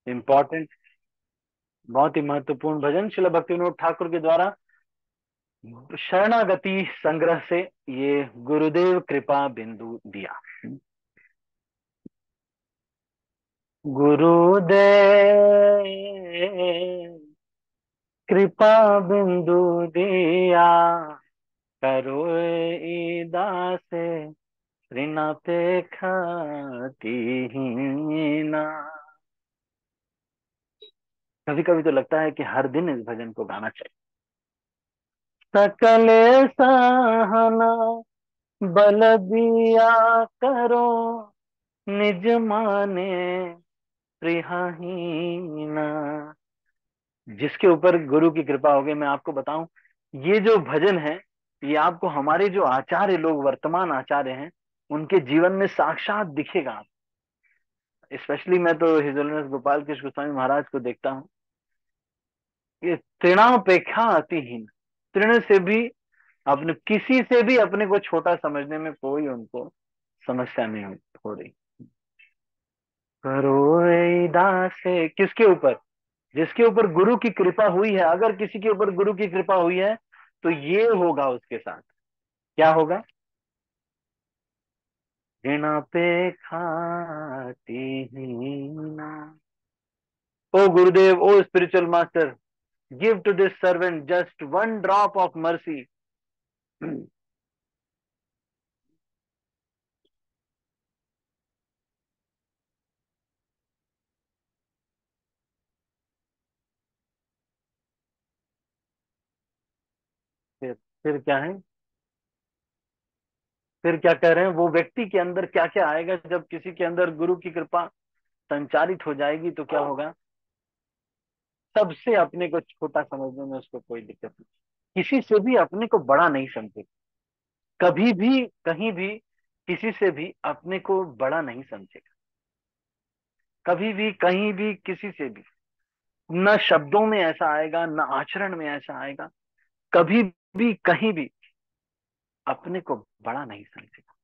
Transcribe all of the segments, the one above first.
Important, बहुत ही महत्वपूर्ण भजन श्रील भक्तिविनोद ठाकुर के द्वारा शरणागति संग्रह से ये गुरुदेव कृपा बिंदु दिया। गुरुदेव कृपा बिंदु दिया, करो दासे ऋणापेक्षातिहीना। कभी कभी तो लगता है कि हर दिन इस भजन को गाना चाहिए। सकल सहना बल दिया करो, निज माने प्रियहीना। जिसके ऊपर गुरु की कृपा होगी, मैं आपको बताऊं, ये जो भजन है ये आपको हमारे जो आचार्य लोग, वर्तमान आचार्य हैं, उनके जीवन में साक्षात दिखेगा। स्पेशली मैं तो हिज होलिनेस गोपाल कृष्ण गोस्वामी महाराज को देखता हूँ, ये तृणापेक्षा अतिहीन, तृण से भी, अपने किसी से भी अपने को छोटा समझने में कोई उनको समस्या नहीं हो रही। करो दासे, किसके ऊपर? जिसके ऊपर गुरु की कृपा हुई है। अगर किसी के ऊपर गुरु की कृपा हुई है तो ये होगा उसके साथ। क्या होगा? ऋण पे खाती हीना। O Gurudev, O spiritual master, give to this servant just one drop of mercy. फिर क्या है? फिर क्या कह रहे हैं? वो व्यक्ति के अंदर क्या क्या आएगा जब किसी के अंदर गुरु की कृपा संचारित हो जाएगी तो क्या होगा? सबसे अपने को छोटा समझने में उसको कोई दिक्कत नहीं, किसी से भी अपने को बड़ा नहीं समझे, कभी भी कहीं भी किसी से भी अपने को बड़ा नहीं समझेगा, कभी भी कहीं भी किसी से भी। न शब्दों में ऐसा आएगा, न आचरण में ऐसा आएगा, कभी भी कहीं भी अपने को बड़ा नहीं समझेगा।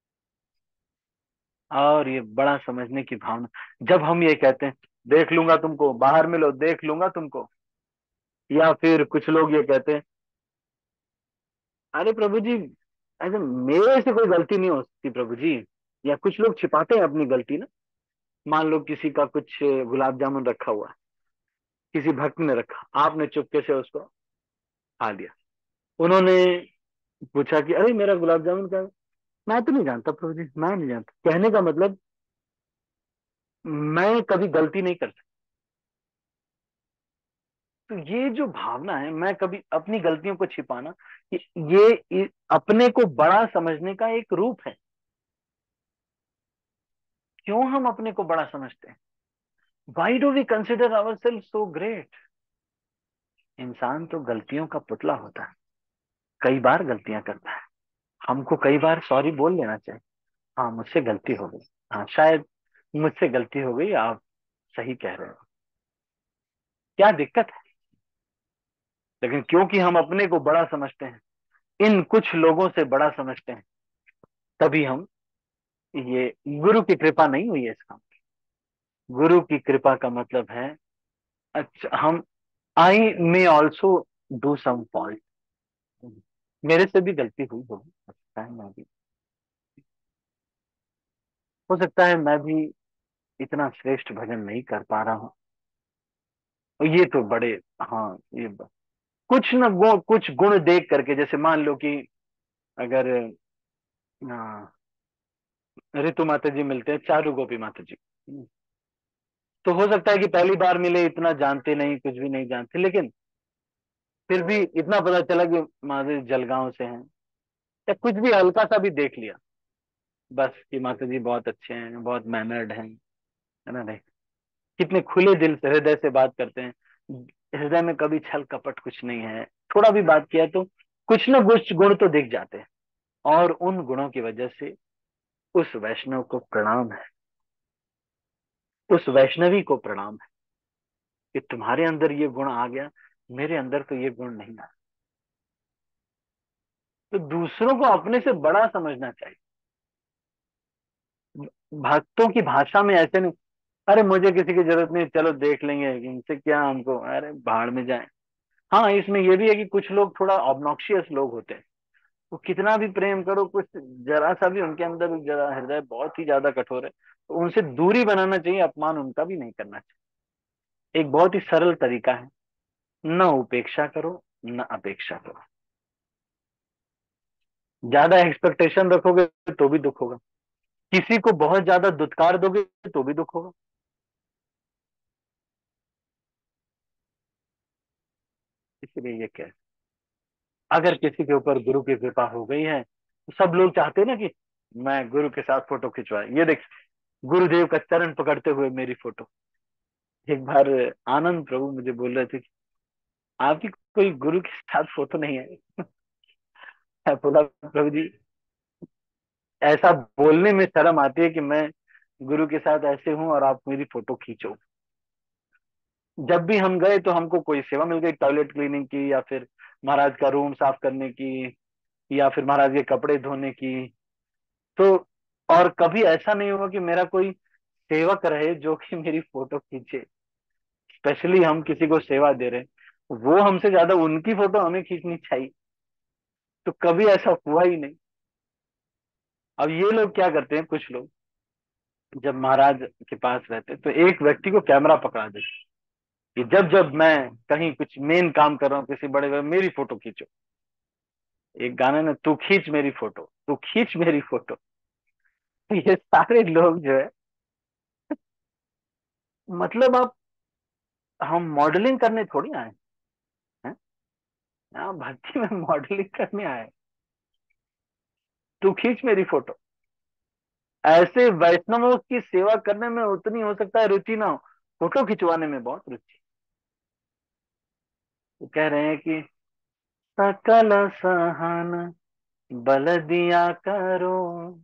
और ये बड़ा समझने की भावना, जब हम ये कहते हैं देख लूंगा तुमको, बाहर मिलो देख लूंगा तुमको, या फिर कुछ लोग ये कहते हैं अरे प्रभु जी, ऐसे मेरे से कोई गलती नहीं हो सकती प्रभु जी, या कुछ लोग छिपाते हैं अपनी गलती ना। मान लो किसी का कुछ गुलाब जामुन रखा हुआ है, किसी भक्त ने रखा, आपने चुपके से उसको खा लिया। उन्होंने पूछा कि अरे मेरा गुलाब जामुन का, मैं तो नहीं जानता प्रभु जी, मैं नहीं जानता, कहने का मतलब मैं कभी गलती नहीं कर सकता। तो ये जो भावना है, मैं कभी अपनी गलतियों को छिपाना, ये अपने को बड़ा समझने का एक रूप है। क्यों हम अपने को बड़ा समझते हैं? Why do we consider our self so great? इंसान तो गलतियों का पुतला होता है, कई बार गलतियां करता है। हमको कई बार सॉरी बोल लेना चाहिए, हाँ मुझसे गलती हो गई, हाँ शायद मुझसे गलती हो गई, आप सही कह रहे हो, क्या दिक्कत है? लेकिन क्योंकि हम अपने को बड़ा समझते हैं, इन कुछ लोगों से बड़ा समझते हैं, तभी हम, ये गुरु की कृपा नहीं हुई है इसका। गुरु की कृपा का मतलब है, अच्छा हम, I may also do some fault, मेरे से भी गलती हुई होगी, हो सकता है मैं भी, हो सकता है मैं भी इतना श्रेष्ठ भजन नहीं कर पा रहा हूँ। और ये तो बड़े, हाँ ये कुछ न कुछ गुण देख करके, जैसे मान लो कि अगर ऋतु माता जी मिलते हैं चारू गोपी माता जी, तो हो सकता है कि पहली बार मिले, इतना जानते नहीं, कुछ भी नहीं जानते, लेकिन फिर भी इतना पता चला कि माता जी जलगांव से हैं, या कुछ भी हल्का सा भी देख लिया, बस कि माता जी बहुत अच्छे हैं, बहुत मैनर्ड हैं, है ना? नहीं, कितने खुले दिल से, हृदय से बात करते हैं, हृदय में कभी छल कपट कुछ नहीं है, थोड़ा भी बात किया तो कुछ ना कुछ गुण तो दिख जाते हैं। और उन गुणों की वजह से उस वैष्णव को प्रणाम है, उस वैष्णवी को प्रणाम है कि तुम्हारे अंदर ये गुण आ गया, मेरे अंदर तो ये गुण नहीं आया। तो दूसरों को अपने से बड़ा समझना चाहिए। भक्तों की भाषा में ऐसे नहीं, अरे मुझे किसी की जरूरत नहीं, चलो देख लेंगे, इनसे क्या हमको, अरे भाड़ में जाए। हाँ, इसमें ये भी है कि कुछ लोग थोड़ा ऑब्नॉक्शियस लोग होते हैं। वो कितना भी प्रेम करो, कुछ जरा सा भी उनके अंदर जरा हृदय बहुत ही ज्यादा कठोर है, तो उनसे दूरी बनाना चाहिए, अपमान उनका भी नहीं करना चाहिए। एक बहुत ही सरल तरीका है, न उपेक्षा करो, न अपेक्षा करो। ज्यादा एक्सपेक्टेशन रखोगे तो भी दुख होगा, किसी को बहुत ज्यादा दुत्कार दोगे तो भी दुख होगा। इसलिए ये क्या है, अगर किसी के ऊपर गुरु की कृपा हो गई है, तो सब लोग चाहते हैं ना कि मैं गुरु के साथ फोटो खिंचवाए, ये देख गुरुदेव का चरण पकड़ते हुए मेरी फोटो। एक बार आनंद प्रभु मुझे बोल रहे थे कि आपकी कोई गुरु के साथ फोटो नहीं है। मैं बोला प्रभु जी, ऐसा बोलने में शर्म आती है कि मैं गुरु के साथ ऐसे हूं और आप मेरी फोटो खींचो। जब भी हम गए तो हमको कोई सेवा मिल गई, टॉयलेट क्लीनिंग की, या फिर महाराज का रूम साफ करने की, या फिर महाराज के कपड़े धोने की। तो और कभी ऐसा नहीं हुआ कि मेरा कोई सेवक रहे जो कि मेरी फोटो खींचे। स्पेशली हम किसी को सेवा दे रहे हैं, वो हमसे ज्यादा उनकी फोटो हमें खींचनी चाहिए, तो कभी ऐसा हुआ ही नहीं। अब ये लोग क्या करते हैं, कुछ लोग जब महाराज के पास रहते तो एक व्यक्ति को कैमरा पकड़ा देते कि जब जब मैं कहीं कुछ मेन काम कर रहा हूँ किसी बड़े, मेरी फोटो खींचो। एक गाना ना, तू खींच मेरी फोटो, तू खींच मेरी फोटो। ये सारे लोग जो है, मतलब आप, हम मॉडलिंग करने थोड़ी आए हैं, यहाँ भक्ति में मॉडलिंग करने आए। तू खींच मेरी फोटो। ऐसे वैष्णवों की सेवा करने में उतनी हो सकता है रुचि ना हो, फोटो खिंचवाने में बहुत रुचि। वो कह रहे हैं कि सकल सहन बल दिया करो।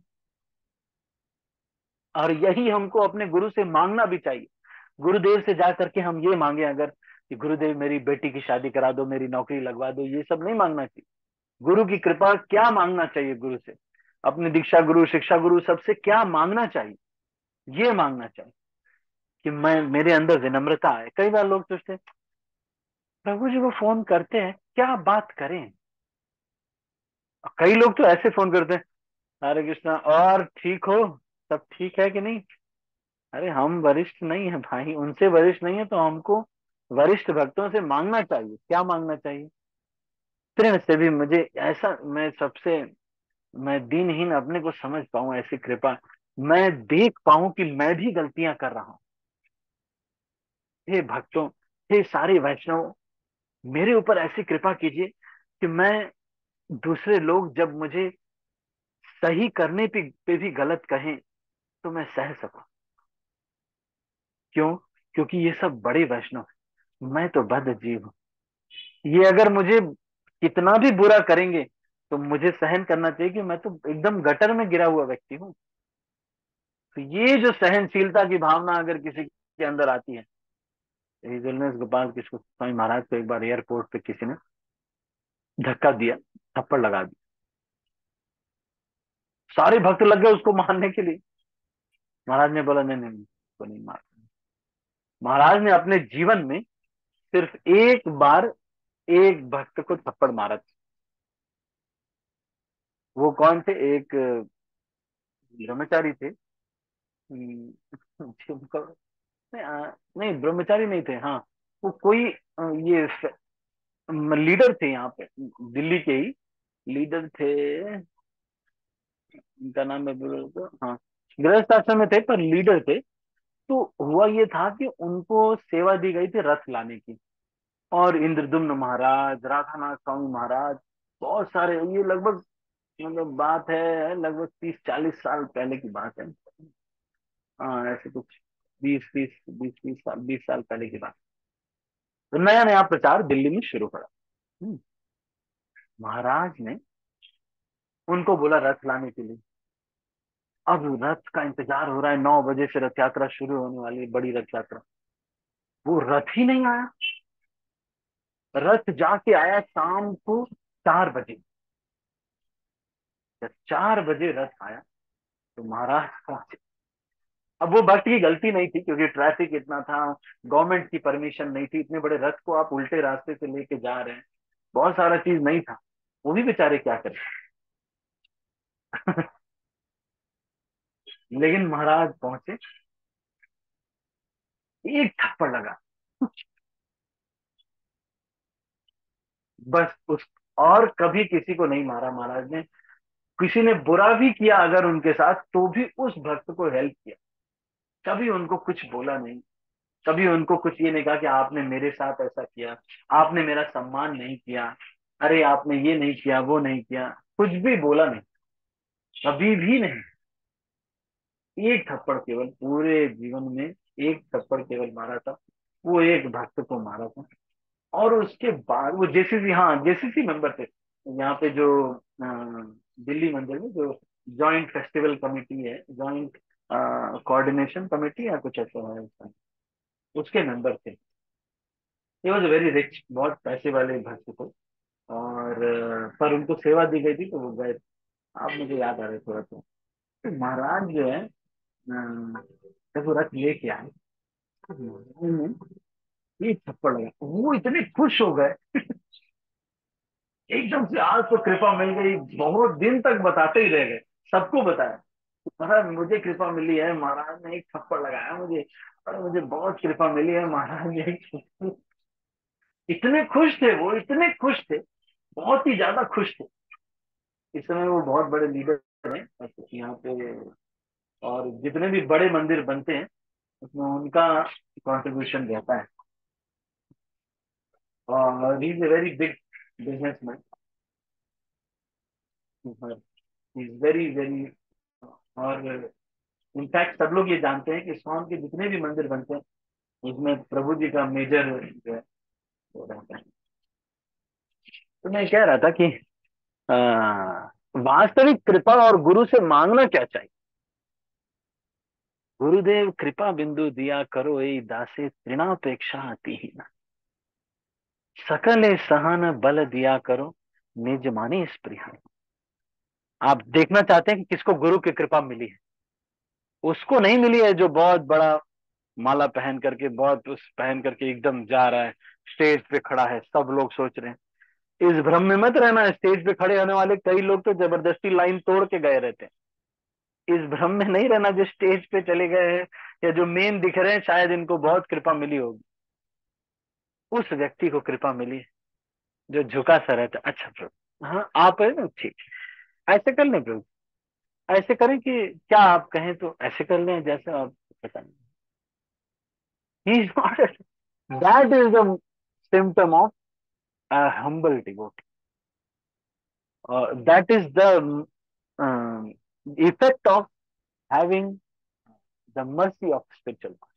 और यही हमको अपने गुरु से मांगना भी चाहिए। गुरुदेव से जा करके हम ये मांगे अगर कि गुरुदेव मेरी बेटी की शादी करा दो, मेरी नौकरी लगवा दो, ये सब नहीं मांगना चाहिए। गुरु की कृपा क्या मांगना चाहिए गुरु से, अपने दीक्षा गुरु शिक्षा गुरु सबसे क्या मांगना चाहिए, ये मांगना चाहिए कि मैं, मेरे अंदर विनम्रता आए। कई बार लोग सोचते हैं प्रभु जी को फोन करते हैं, क्या बात करें। कई लोग तो ऐसे फोन करते हैं, हरे कृष्णा और ठीक हो, सब ठीक है कि नहीं। अरे हम वरिष्ठ नहीं है भाई, उनसे वरिष्ठ नहीं है तो हमको वरिष्ठ भक्तों से मांगना चाहिए। क्या मांगना चाहिए, तृण से भी मुझे ऐसा, मैं सबसे, मैं दीनहीन अपने को समझ पाऊं, ऐसी कृपा मैं देख पाऊं कि मैं भी गलतियां कर रहा हूं। हे भक्तों, हे सारे वैष्णव, मेरे ऊपर ऐसी कृपा कीजिए कि मैं, दूसरे लोग जब मुझे सही करने पे भी गलत कहें तो मैं सह सकूं। क्यों? क्योंकि ये सब बड़े वैष्णव हैं, मैं तो बद्ध जीव हूं। ये अगर मुझे कितना भी बुरा करेंगे तो मुझे सहन करना चाहिए कि मैं तो एकदम गटर में गिरा हुआ व्यक्ति हूँ। तो ये जो सहनशीलता की भावना अगर किसी के अंदर आती है, रिजल्ट गोपाल कृष्ण स्वामी महाराज को एक बार एयरपोर्ट पे किसी ने धक्का दिया, थप्पड़ लगा दिया, सारे भक्त लग गए उसको मारने के लिए। महाराज ने बोला नहीं नहीं, उसको नहीं मार। महाराज ने अपने जीवन में सिर्फ एक बार एक भक्त को थप्पड़ मारा था। वो कौन थे, एक ब्रह्मचारी थे। जिनको, नहीं, नहीं ब्रह्मचारी नहीं थे, हाँ वो कोई ये लीडर थे यहाँ पे, दिल्ली के ही लीडर थे। उनका नाम मैं बोल तो, हाँ, गृहस्थ आश्रम में थे पर लीडर थे। तो हुआ ये था कि उनको सेवा दी गई थी रथ लाने की, और इंद्रदुम्न महाराज, राधानाथ स्वामी महाराज, बहुत सारे, ये लगभग, मतलब बात है लगभग 30-40 साल पहले की बात है। हाँ ऐसे कुछ 20 साल, 20 साल पहले की बात। तो नया नया प्रचार दिल्ली में शुरू करा। हम्म, महाराज ने उनको बोला रथ लाने के लिए। अब रथ का इंतजार हो रहा है, 9 बजे से रथ यात्रा शुरू होने वाली है, बड़ी रथ यात्रा। वो रथ ही नहीं आया। रथ जाके आया शाम को 4 बजे। जब 4 बजे रथ आया तो महाराज पहुंचे। अब वो भक्त की गलती नहीं थी, क्योंकि ट्रैफिक इतना था, गवर्नमेंट की परमिशन नहीं थी, इतने बड़े रथ को आप उल्टे रास्ते से लेके जा रहे हैं, बहुत सारा चीज नहीं था, वो भी बेचारे क्या करें। लेकिन महाराज पहुंचे, एक थप्पड़ लगा, बस उस, और कभी किसी को नहीं मारा महाराज ने। किसी ने बुरा भी किया अगर उनके साथ, तो भी उस भक्त को हेल्प किया, कभी उनको कुछ बोला नहीं, कभी उनको कुछ ये नहीं कहा कि आपने मेरे साथ ऐसा किया, आपने मेरा सम्मान नहीं किया, अरे आपने ये नहीं किया, वो नहीं किया, कुछ भी बोला नहीं, कभी भी नहीं। एक थप्पड़ केवल पूरे जीवन में, एक थप्पड़ केवल मारा था, वो एक भक्त को मारा था। और उसके बाद वो जेसीसी, हाँ जेसीसी मेंबर थे यहाँ पे, जो दिल्ली मंदिर में जो जॉइंट फेस्टिवल कमेटी है, जॉइंट कोऑर्डिनेशन कमेटी या कुछ ऐसा है उसका, उसके मेंबर थे। ये वॉज वेरी रिच, बहुत पैसे वाले भक्त थे। और पर उनको सेवा दी गई थी तो वो गए। आप मुझे याद आ रहे थोड़ा सा, तो महाराज जो है जब वो रथ लेके आए, तो महाराज ने एक थप्पड़ लगा, वो इतने खुश हो गए, एकदम से आज तो कृपा मिल गई, बहुत दिन तक बताते ही रह गए, सबको बताया, महाराज मुझे कृपा मिली है, महाराज ने एक थप्पड़ लगाया मुझे, और मुझे बहुत कृपा मिली है, महाराज ने इतने खुश थे वो, इतने खुश थे, बहुत ही ज्यादा खुश थे। इस समय वो बहुत बड़े लीडर हैं यहाँ पे, और जितने भी बड़े मंदिर बनते हैं उसमें उनका कंट्रीब्यूशन रहता है, और he is a very big businessman, he is very very. और इनफैक्ट सब लोग ये जानते हैं कि इस्कॉन के जितने भी मंदिर बनते हैं उसमें प्रभु जी का मेजर जो है वो रहता है। तो मैं कह रहा था कि आ, वास्तविक कृपा और गुरु से मांगना क्या चाहिए। गुरुदेव कृपा बिंदु दिया करो ए दासे तृणापेक्षा अति ही न, सकल सहन बल दिया करो निज माने स्पृहा। आप देखना चाहते हैं कि किसको गुरु की कृपा मिली है, उसको नहीं मिली है जो बहुत बड़ा माला पहन करके, बहुत उस पहन करके एकदम जा रहा है, स्टेज पे खड़ा है, सब लोग सोच रहे हैं। इस भ्रम में मत रहना, स्टेज पे खड़े होने वाले कई लोग तो जबरदस्ती लाइन तोड़ के गए रहते हैं। इस भ्रम में नहीं रहना, जो स्टेज पे चले गए हैं या जो मेन दिख रहे हैं शायद इनको बहुत कृपा मिली होगी, उस व्यक्ति को कृपा मिली है जो झुका सा रहता है। अच्छा प्रभु, हाँ आप है ना, ठीक, ऐसे कर लें प्रभु, ऐसे करें कि क्या आप कहें तो ऐसे कर लें जैसे आप, पता नहीं। He is not, that is the symptom of a humble devotee. That is the effect of having the mercy of spiritual master.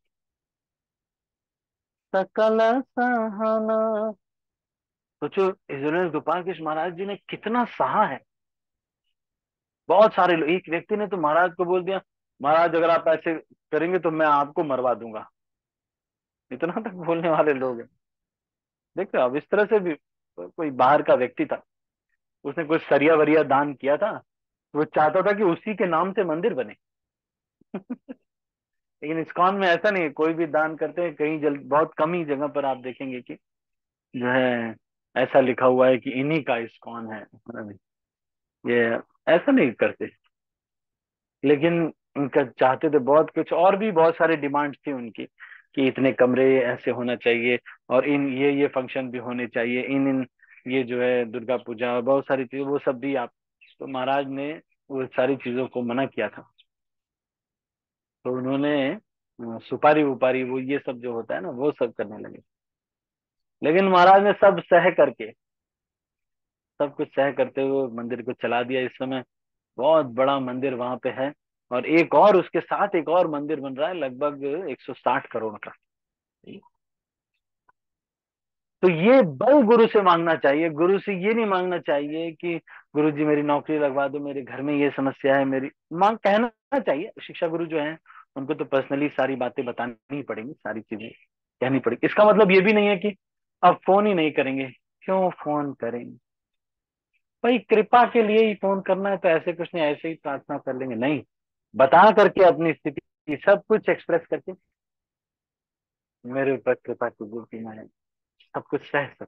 सकल सहना, सोचो इजराइल गोपाल कृष्ण महाराज जी ने कितना सहा है। बहुत सारे लोग, एक व्यक्ति ने तो महाराज को बोल दिया, महाराज अगर आप ऐसे करेंगे तो मैं आपको मरवा दूंगा, इतना तक बोलने वाले लोग हैं। देखो अब इस तरह से भी कोई बाहर का व्यक्ति था, उसने कुछ सरिया वरिया दान किया था, वो चाहता था कि उसी के नाम से मंदिर बने। लेकिन इस्कॉन में ऐसा नहीं है, कोई भी दान करते हैं, कहीं बहुत कम ही जगह पर आप देखेंगे कि जो है ऐसा लिखा हुआ है कि इन्हीं का इस्कॉन है, ये ऐसा नहीं करते। लेकिन उनका चाहते थे बहुत कुछ, और भी बहुत सारे डिमांड्स थी उनकी, कि इतने कमरे ऐसे होना चाहिए, और इन ये फंक्शन भी होने चाहिए, इन ये जो है दुर्गा पूजा और बहुत सारी चीजें, वो सब भी आप, तो महाराज ने वो सारी चीजों को मना किया था। तो उन्होंने सुपारी वुपारी वो ये सब जो होता है ना वो सब करने लगे। लेकिन महाराज ने सब सह करके, सब कुछ सह करते हुए मंदिर को चला दिया। इस समय बहुत बड़ा मंदिर वहां पे है, और एक और उसके साथ एक और मंदिर बन रहा है लगभग 160 करोड़ का। तो ये बल गुरु से मांगना चाहिए, गुरु से ये नहीं मांगना चाहिए कि गुरु जी मेरी नौकरी लगवा दो, मेरे घर में ये समस्या है, मेरी मांग कहना चाहिए। शिक्षा गुरु जो है उनको तो पर्सनली सारी बातें बतानी पड़ेंगी, सारी चीजें कहनी पड़ेगी। इसका मतलब ये भी नहीं है कि अब फोन ही नहीं करेंगे। क्यों फोन करेंगे भाई, कृपा के लिए ही फोन करना है तो ऐसे कुछ नहीं, ऐसे ही प्रार्थना कर लेंगे नहीं, बता करके अपनी स्थिति ये सब कुछ एक्सप्रेस करके मेरे ऊपर कृपा कीजिए कि मैं सब कुछ सह सकूं।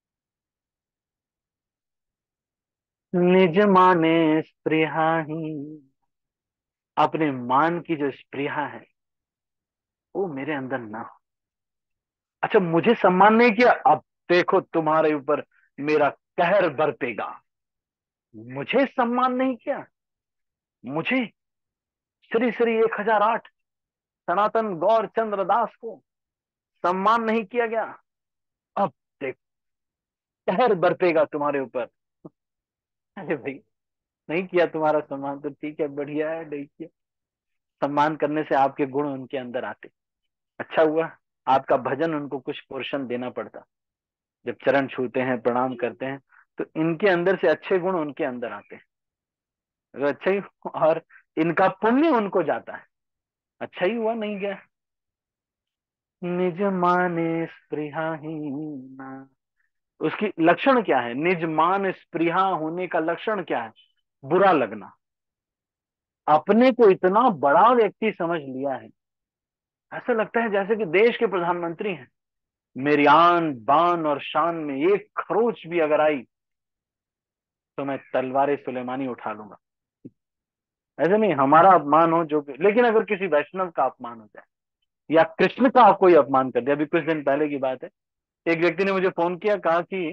निज माने स्पृहा ही, अपने मान की जो स्पृहा है वो मेरे अंदर ना हो। अच्छा, मुझे सम्मान नहीं किया, अब देखो तुम्हारे ऊपर मेरा कहर बरतेगा। मुझे सम्मान नहीं किया, मुझे श्री श्री 1008 सनातन गौर चंद्र दास को सम्मान नहीं किया गया, अब देख कहर बरतेगा तुम्हारे ऊपर। अरे भाई, नहीं किया तुम्हारा सम्मान तो ठीक है, बढ़िया है, नहीं किया। सम्मान करने से आपके गुण उनके अंदर आते, अच्छा हुआ। आपका भजन उनको कुछ पोर्शन देना पड़ता, जब चरण छूते हैं प्रणाम करते हैं तो इनके अंदर से अच्छे गुण उनके अंदर आते हैं। अगर अच्छा ही, और इनका पुण्य उनको जाता है, अच्छा ही हुआ नहीं गया। निज माने स्पृहाहीना, उसकी लक्षण क्या है? निज मान स्पृहा होने का लक्षण क्या है? बुरा लगना। अपने को इतना बड़ा व्यक्ति समझ लिया है, ऐसा लगता है जैसे कि देश के प्रधानमंत्री हैं। मेरी आन बान और शान में एक खरोच भी अगर आई तो मैं तलवार सुलेमानी उठा लूंगा। ऐसे नहीं हमारा अपमान हो जो भी, लेकिन अगर किसी वैष्णव का अपमान हो जाए या कृष्ण का कोई अपमान कर दिया, अभी कुछ दिन पहले की बात है, एक व्यक्ति ने मुझे फोन किया, कहा कि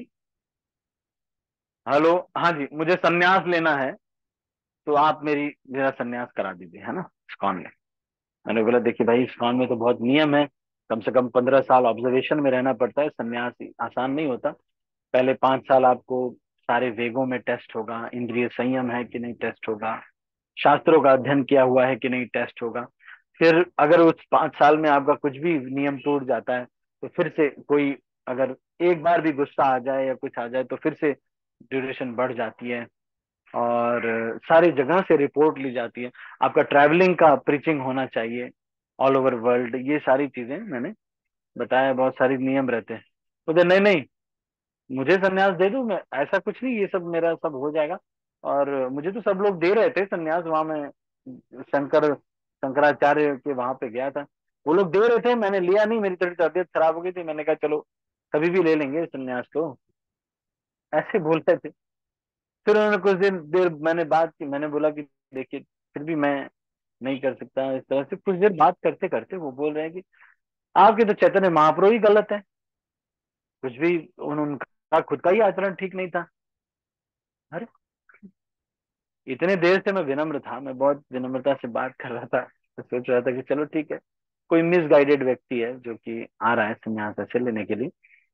हेलो, हाँ जी, मुझे सन्यास लेना है, तो आप मेरा सन्यास करा दीजिए, है ना, इस्कॉन में। मैंने बोला देखिए भाई, इस्कॉन में तो बहुत नियम है, कम से कम 15 साल ऑब्जर्वेशन में रहना पड़ता है, सन्यास आसान नहीं होता। पहले 5 साल आपको सारे वेगों में टेस्ट होगा, इंद्रिय संयम है कि नहीं टेस्ट होगा, शास्त्रों का अध्ययन किया हुआ है कि नहीं टेस्ट होगा। फिर अगर उस 5 साल में आपका कुछ भी नियम टूट जाता है तो फिर से कोई, अगर एक बार भी गुस्सा आ जाए या कुछ आ जाए तो फिर से ड्यूरेशन बढ़ जाती है, और सारी जगह से रिपोर्ट ली जाती है। आपका ट्रैवलिंग का प्रीचिंग होना चाहिए ऑल ओवर वर्ल्ड, ये सारी चीजें मैंने बताया, बहुत सारे नियम रहते हैं। बोलते नहीं नहीं, मुझे संन्यास दे दो, मैं ऐसा कुछ नहीं, ये सब मेरा सब हो जाएगा। और मुझे तो सब लोग दे रहे थे संन्यास, वहां मैं शंकराचार्य के वहां पे गया था, वो लोग दे रहे थे, मैंने लिया नहीं, मेरी थोड़ी तबीयत खराब हो गई थी, मैंने कहा चलो कभी भी ले लेंगे संन्यास तो, ऐसे बोल रहे थे। फिर उन्होंने कुछ दिन देर मैंने बात की, मैंने बोला कि देखिए फिर भी मैं नहीं कर सकता इस तरह से। कुछ देर बात करते करते वो बोल रहे हैं कि आपके तो चैतन्य महाप्रभु ही गलत है, कुछ भी उनका खुद का ही आचरण ठीक नहीं था। अरे, इतने देर से मैं विनम्र था, मैं बहुत विनम्रता से बात कर रहा था, तो सोच रहा था कि चलो ठीक है, कोई मिसगाइडेड व्यक्ति है जो कि आ रहा है संन्यास ऐसे लेने के लिए।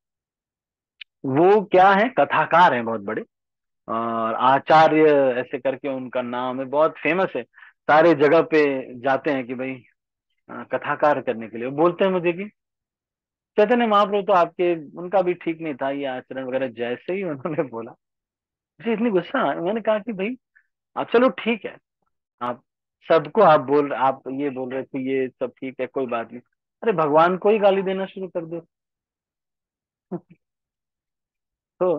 वो क्या है, कथाकार हैं बहुत बड़े, और आचार्य ऐसे करके उनका नाम है, बहुत फेमस है, सारे जगह पे जाते हैं कि भाई कथाकार करने के लिए। वो बोलते हैं मुझे कि चैतन्य महाप्रभु तो आपके, उनका भी ठीक नहीं था ये आचरण वगैरह, जैसे ही उन्होंने बोला मुझे इतनी गुस्सा आया। मैंने कहा कि भाई आप चलो ठीक है, आप सबको आप ये बोल रहे थे, ये सब ठीक है, कोई बात नहीं, अरे भगवान को ही गाली देना शुरू कर दो। तो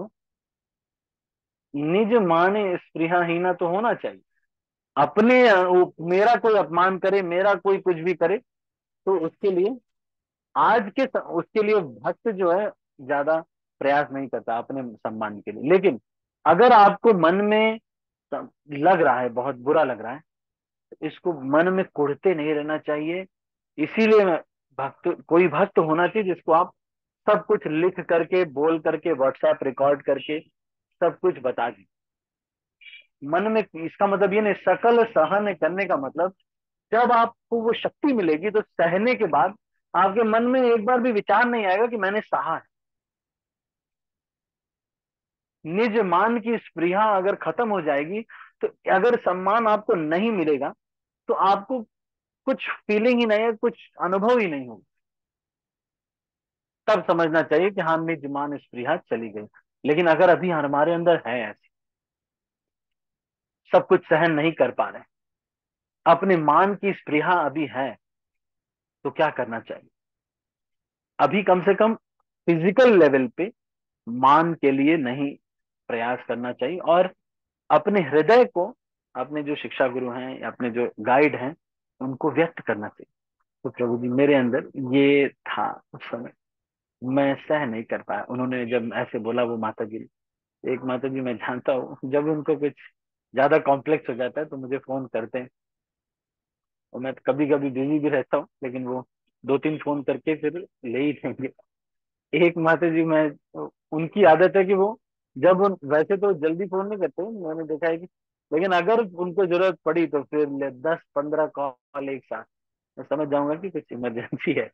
निज माने स्पृहाहीना तो होना चाहिए। अपने मेरा कोई अपमान करे, मेरा कोई कुछ भी करे, तो उसके लिए उसके लिए भक्त जो है ज्यादा प्रयास नहीं करता अपने सम्मान के लिए। लेकिन अगर आपको मन में लग रहा है, बहुत बुरा लग रहा है, तो इसको मन में कुढ़ते नहीं रहना चाहिए। इसीलिए कोई भक्त होना चाहिए जिसको आप सब कुछ लिख करके, बोल करके, व्हाट्सएप रिकॉर्ड करके सब कुछ बता दें। मन में, इसका मतलब ये नहीं, सकल सहन करने का मतलब, जब आपको वो शक्ति मिलेगी तो सहने के बाद आपके मन में एक बार भी विचार नहीं आएगा कि मैंने सहा है। निज मान की स्पृहा अगर खत्म हो जाएगी, तो अगर सम्मान आपको नहीं मिलेगा तो आपको कुछ फीलिंग ही नहीं है, कुछ अनुभव ही नहीं होगा। तब समझना चाहिए कि हाँ, निज मान स्पृहा चली गई। लेकिन अगर अभी हमारे अंदर है ऐसी, सब कुछ सहन नहीं कर पा रहे, अपने मान की स्पृहा अभी है, तो क्या करना चाहिए? अभी कम से कम फिजिकल लेवल पे मान के लिए नहीं प्रयास करना चाहिए, और अपने हृदय को, अपने जो शिक्षा गुरु हैं या अपने जो गाइड हैं, उनको व्यक्त करना चाहिए। तो प्रभु जी मेरे अंदर ये था उस समय, मैं सह नहीं कर पाया। उन्होंने जब ऐसे बोला, वो माता जी, एक माता जी मैं जानता हूँ, जब उनको कुछ ज्यादा कॉम्प्लेक्स हो जाता है तो मुझे फोन करते हैं, और मैं कभी कभी बिजी भी रहता हूँ, लेकिन वो दो तीन फोन करके फिर ले ही देंगे। एक माता जी, मैं, उनकी आदत है कि वो जब वैसे तो जल्दी फोन नहीं करते, मैंने देखा है कि, लेकिन अगर उनको जरूरत पड़ी तो फिर 10-15 कॉल एक साथ, मैं समझ जाऊंगा कि कुछ इमरजेंसी है।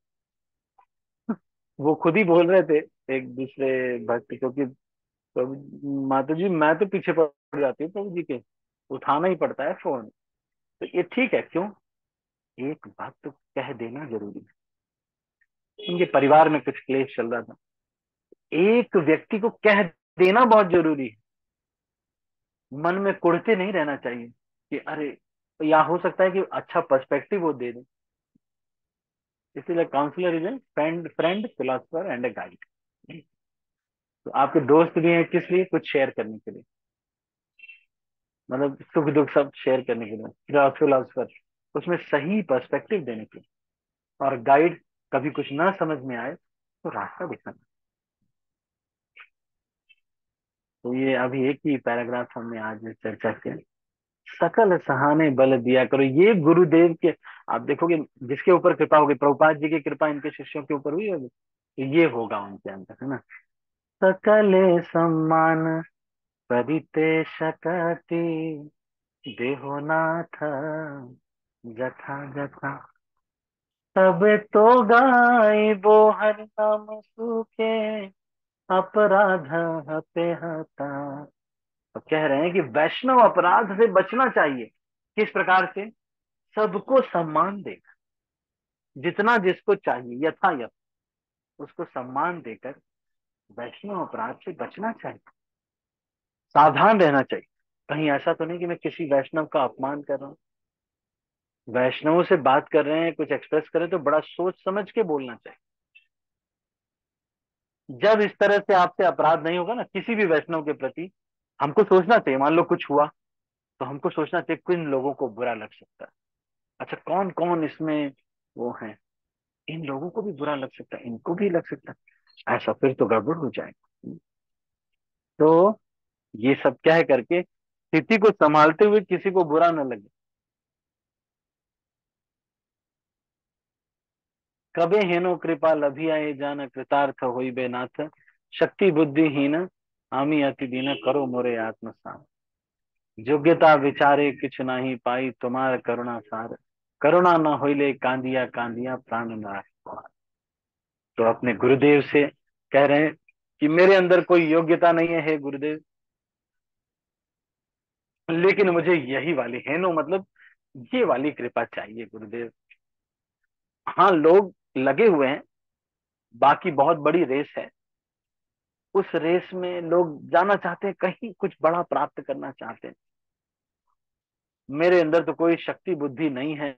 वो खुद ही बोल रहे थे, एक दूसरे भक्त, क्योंकि माता जी मैं तो पीछे पड़ जाती हूँ प्रभु जी के, उठाना ही पड़ता है फोन। तो ये ठीक है, क्यों? एक बात तो कह देना जरूरी है। उनके परिवार में कुछ क्लेश चल रहा था, एक व्यक्ति को कह देना बहुत जरूरी है। मन में कुढ़ते नहीं रहना चाहिए कि अरे, या हो सकता है कि अच्छा पर्सपेक्टिव वो दे दे। इसीलिए counsellor is a friend, friend philosopher and a guide. तो आपके दोस्त भी हैं किस लिए? कुछ शेयर करने के लिए, मतलब सुख दुख सब शेयर करने के लिए। फिलोसफर उसमें सही पर्सपेक्टिव देने के लिए, और गाइड कभी कुछ ना समझ में आए तो रास्ता दिखाना। तो ये अभी एक ही पैराग्राफ हमने आज चर्चा किया। सकल सहाने बल दिया करो, ये गुरुदेव के, आप देखोगे जिसके ऊपर कृपा होगी, प्रभुपाद जी की कृपा इनके शिष्यों के ऊपर हुई होगी, तो ये होगा उनके अंदर, है ना। सकल सम्मान परिते शकति, देहो नाथ जथा जथा, तब तो गायबो हरि नाम सुखे, अपराध हते हता। तो कह रहे हैं कि वैष्णव अपराध से बचना चाहिए। किस प्रकार से? सबको सम्मान देकर, जितना जिसको चाहिए यथायथ उसको सम्मान देकर वैष्णव अपराध से बचना चाहिए। सावधान रहना चाहिए, कहीं ऐसा तो नहीं कि मैं किसी वैष्णव का अपमान कर रहा हूँ। वैष्णवों से बात कर रहे हैं, कुछ एक्सप्रेस करें तो बड़ा सोच समझ के बोलना चाहिए। जब इस तरह से आपसे अपराध नहीं होगा ना किसी भी वैष्णव के प्रति, हमको सोचना चाहिए, मान लो कुछ हुआ तो हमको सोचना चाहिए किन लोगों को बुरा लग सकता है। अच्छा, कौन कौन इसमें वो है, इन लोगों को भी बुरा लग सकता है, इनको भी लग सकता है, ऐसा फिर तो गड़बड़ हो जाएगा। तो ये सब क्या है करके स्थिति को संभालते हुए किसी को बुरा न लगे। कबे हेनो कृपा लभिया ये जान, कृतार्थ होई बे नाथ, शक्ति बुद्धिहीन आमी अति दीन, करो मोरे आत्मसात, योग्यता विचारे किछ नाही पाई, तुम्हार करुणा सार, करुणा न होइले कांदिया कांदिया प्राण नाश। तो अपने गुरुदेव से कह रहे हैं कि मेरे अंदर कोई योग्यता नहीं है हे गुरुदेव, लेकिन मुझे यही वाली हेनो मतलब ये वाली कृपा चाहिए गुरुदेव। हाँ, लोग लगे हुए हैं, बाकी बहुत बड़ी रेस है, उस रेस में लोग जाना चाहते हैं, कहीं कुछ बड़ा प्राप्त करना चाहते हैं। मेरे अंदर तो कोई शक्ति बुद्धि नहीं है,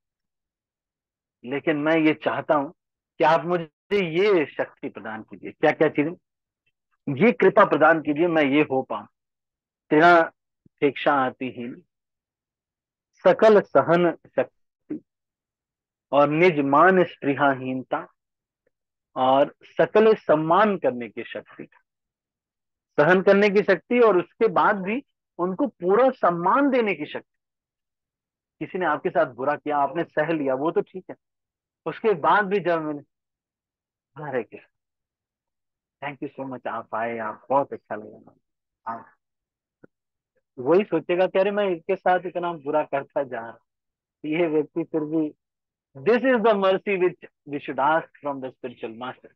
लेकिन मैं ये चाहता हूं कि आप मुझे ये शक्ति प्रदान कीजिए। क्या क्या चीजें? ये कृपा प्रदान कीजिए, मैं ये हो पाऊं। तेरा अपेक्षा आती ही, सकल सहन शक्ति, और निज मान स्पृहाहीनता, और सकल सम्मान करने की शक्ति, सहन करने की शक्ति, और उसके बाद भी उनको पूरा सम्मान देने की शक्ति। किसी ने आपके साथ बुरा किया, आपने सह लिया, वो तो ठीक है, उसके बाद भी जब मैंने, Hare Krishna, thank you so much, आप आए, आप बहुत अच्छा लगा। आप वही सोचेगा कि अरे मैं इसके साथ इतना बुरा करता जा रहा, ये व्यक्ति फिर भी, this is the mercy which we should ask from the spiritual master.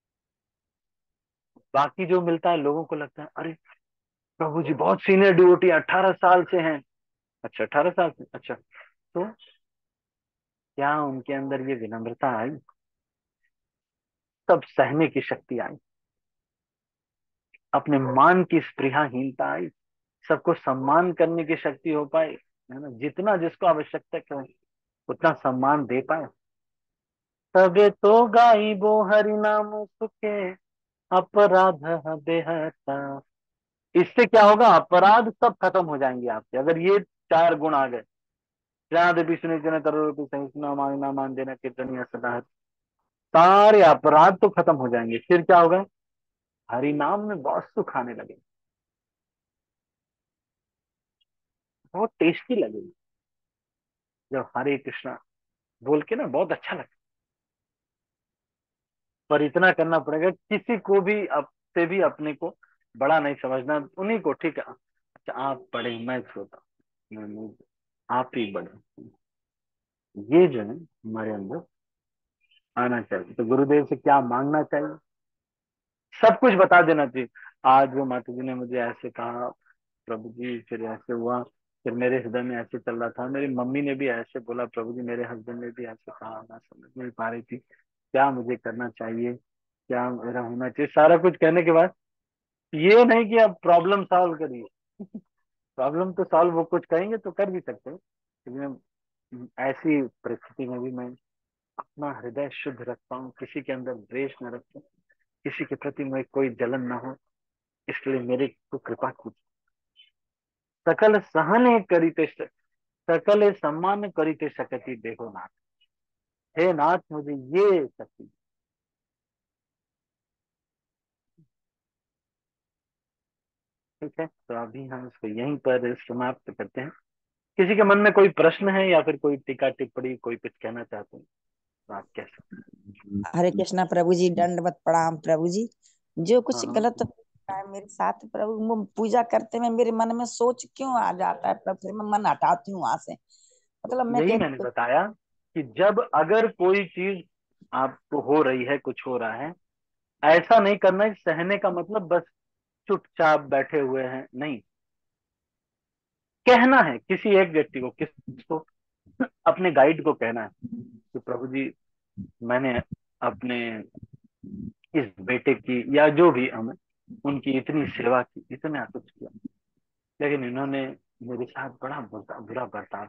बाकी जो मिलता है लोगों को लगता है अरे प्रभु जी बहुत सीनियर डिवोटी 18 साल से हैं। अच्छा, 18 साल से, अच्छा, तो क्या उनके अंदर ये विनम्रता आई, सब सहने की शक्ति आई, अपने मान की स्पृहाहीनता आई, सबको सम्मान करने की शक्ति हो पाई, है ना, जितना जिसको आवश्यकता हो उतना सम्मान दे पाए। तबे तो गाइबो हरि नाम सुखे, अपराध देहता। इससे क्या होगा? अपराध सब खत्म हो जाएंगे आपके, अगर ये चार गुण आ गए। जहाँ सुने जना करोड़ रुपये सही सुना मांगना मान देना कीर्तनिया सदा। सारे अपराध तो खत्म हो जाएंगे, फिर क्या होगा? हरि नाम में बहुत सुख आने लगे, बहुत टेस्टी लगेगी। जब हरे कृष्णा बोल के ना बहुत अच्छा लगता। पर इतना करना पड़ेगा, किसी को भी से भी अपने को बड़ा नहीं समझना, उन्हीं को ठीक है। अच्छा आप बड़े, मैं छोटा, आप ही बड़े, ये जो है हमारे अंदर आना चाहिए। तो गुरुदेव से क्या मांगना चाहिए? सब कुछ बता देना चाहिए। आज वो माता जी ने मुझे ऐसे कहा प्रभु जी, फिर ऐसे हुआ, फिर मेरे हृदय में ऐसे चल रहा था, मेरी मम्मी ने भी ऐसे बोला प्रभु जी, मेरे हस्बैंड ने भी ऐसे कहा, मैं समझ नहीं पा रही थी क्या मुझे करना चाहिए, क्या मेरा होना चाहिए। सारा कुछ कहने के बाद ये नहीं कि अब प्रॉब्लम सॉल्व करिए। प्रॉब्लम तो सॉल्व वो कुछ कहेंगे तो कर भी सकते हैं, लेकिन ऐसी परिस्थिति में भी मैं अपना हृदय शुद्ध रख पाऊं, किसी के अंदर द्वेष न रखूं, किसी के प्रति में कोई जलन ना हो, इसलिए मेरे को कृपा कीजिए। सकल सहने करिते सकल सम्मान करिते सकती देखो नाथ। हे नाथ मुझे ये शक्ति। ठीक है, तो अभी हम इसको यहीं पर समाप्त करते हैं। किसी के मन में कोई प्रश्न है या फिर कोई टीका टिप्पणी, कोई कुछ कहना चाहते हैं तो आप कह सकते हरे कृष्णा प्रभु जी, दंडवत प्रणाम प्रभु जी। जो हैं। कुछ हाँ हाँ, गलत होता है मेरे साथ प्रभु, वो पूजा करते में मेरे मन में सोच क्यों आ जाता है प्रभु, फिर मैं मन हटाती हूँ वहां से। तो मतलब मैं यही मैंने कहती बताया कि जब अगर कोई चीज आपको हो रही है, कुछ हो रहा है, ऐसा नहीं करना है। सहने का मतलब बस चुपचाप बैठे हुए हैं नहीं, कहना है किसी एक व्यक्ति को, किसको? अपने गाइड को कहना है कि प्रभु जी, मैंने अपने इस बेटे की या जो भी हमें, उनकी इतनी सेवा की, इतना कुछ किया, लेकिन इन्होंने मेरे साथ बड़ा बुरा बर्ताव।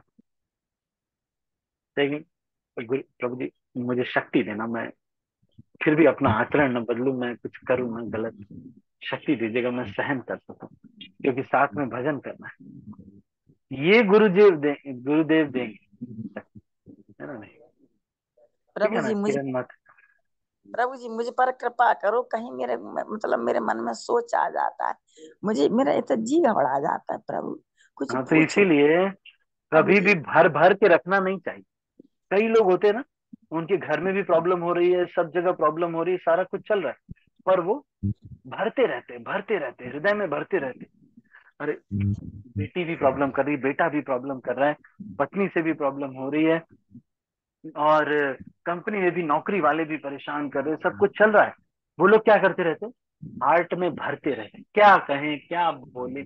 लेकिन प्रभु जी मुझे शक्ति देना, मैं फिर भी अपना आचरण न बदलूं, मैं कुछ करूं ना गलत, शक्ति दीजिएगा मैं सहन कर सकूं, क्योंकि साथ में भजन करना है। ये गुरुदेव देंगे, है ना? नहीं, ठीक है प्रभु ना जी मुझे, किरण मत। प्रभु जी मुझ पर कृपा करो, कहीं मेरे मतलब मेरे मन में सोच आ जाता है, मुझे मेरा इतना जी घबरा जाता है प्रभु, कुछ हाँ तो पूछो इसीलिए प्रभु कभी जी। भी भर भर के रखना नहीं चाहिए। कई लोग होते हैं ना, उनके घर में भी प्रॉब्लम हो रही है, सब जगह प्रॉब्लम हो रही है, सारा कुछ चल रहा है, पर वो भरते रहते हृदय में भरते रहते। अरे बेटी भी प्रॉब्लम कर रही, बेटा भी प्रॉब्लम कर रहा है, पत्नी से भी प्रॉब्लम हो रही है, और कंपनी में भी नौकरी वाले भी परेशान कर रहे हैं, सब कुछ चल रहा है। वो लोग क्या करते रहते? हार्ट में भरते रहते, क्या कहें क्या बोले,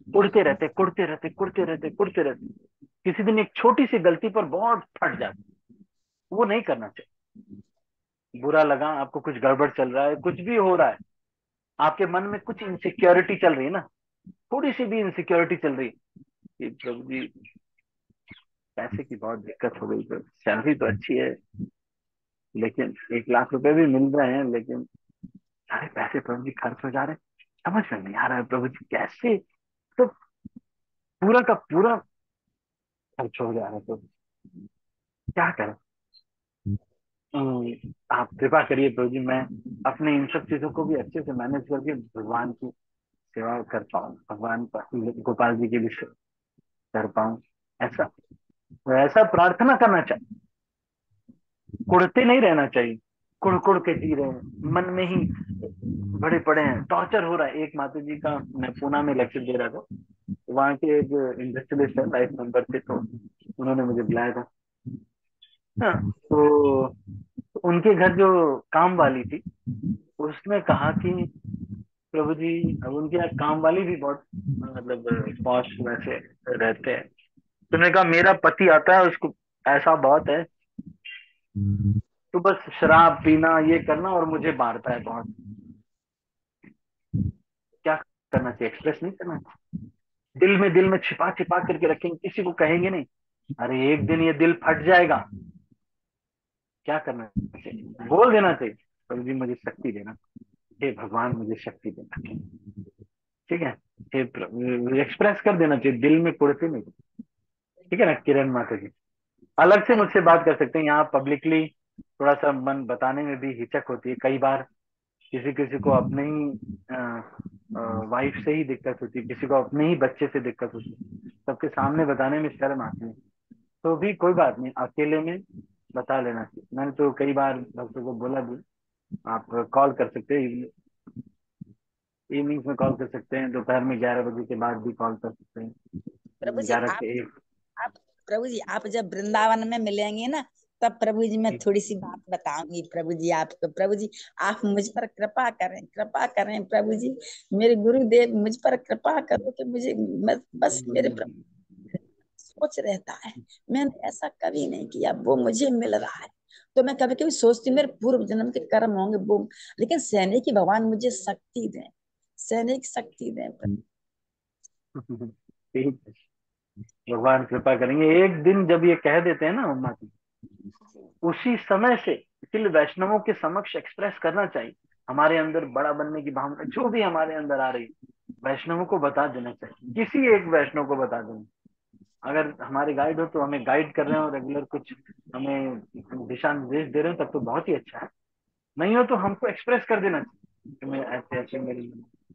कुड़ते रहते। किसी दिन एक छोटी सी गलती पर बहुत फट जाते। वो नहीं करना चाहिए। बुरा लगा आपको, कुछ गड़बड़ चल रहा है, कुछ भी हो रहा है, आपके मन में कुछ इनसिक्योरिटी चल रही है ना, थोड़ी सी भी इनसिक्योरिटी चल रही है कि प्रभु जी पैसे की बहुत दिक्कत हो गई, तो सैलरी तो अच्छी है, लेकिन 1 लाख रुपए भी मिल रहे हैं, लेकिन सारे पैसे प्रभु जी खर्च हो जा रहे हैं, समझ में नहीं आ रहा है प्रभु जी कैसे, तो पूरा का पूरा खर्च हो जा रहा है, तो क्या करें? आप कृपा करिए प्रभु जी, मैं अपने इन सब चीजों को भी अच्छे से मैनेज करके भगवान की सेवा कर पाऊँ, भगवान गोपाल जी की भी सेवा कर पाऊँ। ऐसा ऐसा प्रार्थना करना चाहिए, कुड़ते नहीं रहना चाहिए। कुड़ कुड़ के जी रहे हैं मन में ही, बड़े पड़े हैं, टॉर्चर हो रहा है। एक माता जी का, मैं पूना में लेक्चर दे रहा था, वहाँ के एक इंडस्ट्रियलिस्ट है, लाइफ मेंबर थे, तो उन्होंने मुझे बुलाया था। हाँ, तो उनके घर जो काम वाली थी, उसने कहा कि प्रभु जी, अब उनके यहाँ काम वाली भी बहुत मतलब पॉश वैसे रहते हैं। तो उन्होंने कहा मेरा पति आता है, उसको ऐसा बहुत है, तो बस शराब पीना ये करना और मुझे मारता है बहुत। क्या करना चाहिए? एक्सप्रेस नहीं करना चाहिए, दिल में छिपा छिपा करके रखेंगे, किसी को कहेंगे नहीं। अरे एक दिन ये दिल फट जाएगा। क्या करना चाहिए? बोल देना चाहिए प्रभु जी मुझे शक्ति देना, हे भगवान मुझे शक्ति देना। ठीक है, हे एक्सप्रेस कर देना चाहिए, दिल में कुड़ते नहीं। ठीक है ना किरण माता जी? अलग से अरे मुझसे बात कर सकते हैं, यहाँ पब्लिकली थोड़ा सा मन बताने में भी हिचक होती है कई बार। किसी किसी को अपने ही वाइफ से ही दिक्कत होती है, किसी को अपने ही बच्चे से दिक्कत होती है, सबके सामने बताने में शर्म आती है। तो भी कोई बात नहीं, अकेले में बता लेना चाहिए। मैंने तो कई बार डॉक्टर को बोला भी, आप कॉल कर सकते हैं, इवनिंग्स में कॉल कर सकते हैं, दोपहर में 11 बजे के बाद भी कॉल कर सकते प्रभु हैं, जी 11 से 1। आप प्रभु जी आप जब वृंदावन में मिलेंगे ना, तब प्रभु जी मैं थोड़ी सी बात बताऊंगी प्रभु जी आपको। प्रभु जी आप मुझ पर कृपा करें, कृपा करें प्रभु जी। मेरे गुरुदेव मुझ पर कृपा करो कि मुझे बस मेरे प्रभु सोच रहता है, मैंने ऐसा कभी नहीं किया, वो मुझे मिल रहा है। तो मैं कभी कभी सोचती हूँ मेरे पूर्व जन्म के कर्म होंगे वो, लेकिन सहने की भगवान मुझे शक्ति दें, सहने की शक्ति दें। ठीक है, भगवान कृपा करेंगे। एक दिन जब ये कह देते हैं ना उम्मा जी, उसी समय से, इसलिए वैष्णवों के समक्ष एक्सप्रेस करना चाहिए। हमारे अंदर बड़ा बनने की भावना जो भी हमारे अंदर आ रही है, वैष्णवों को बता देना चाहिए, किसी एक वैष्णव को बता देना। अगर हमारे गाइड हो तो हमें गाइड कर रहे हो, रेगुलर कुछ हमें दिशा निर्देश दे रहे हो, तब तो बहुत ही अच्छा है। नहीं हो तो हमको एक्सप्रेस कर देना चाहिए कि मैं ऐसे ऐसे मेरी,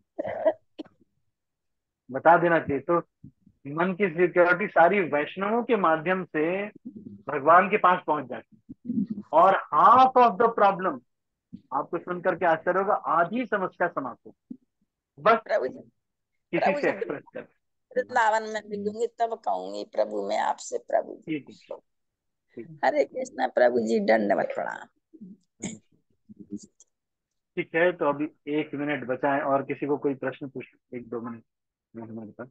बता देना चाहिए। तो मन की सिक्योरिटी सारी वैष्णवों के माध्यम से भगवान के पास पहुंच जाती है, और हाफ ऑफ द प्रॉब्लम, आपको सुनकर के आश्चर्य होगा, आधी समस्या समाप्त हो, बस प्रभु जी, किसी प्रभु से जी एक्सप्रेस कर। वृंदावन में मिलूंगी तब कहूंगी प्रभु मैं आपसे प्रभु जी। ठीक है, ठीक। हरे कृष्णा प्रभु जी, दंडवत प्रणाम। ठीक है, तो अभी 1 मिनट बचा है, और किसी को कोई प्रश्न पूछ, 1-2 मिनट में हमारे पास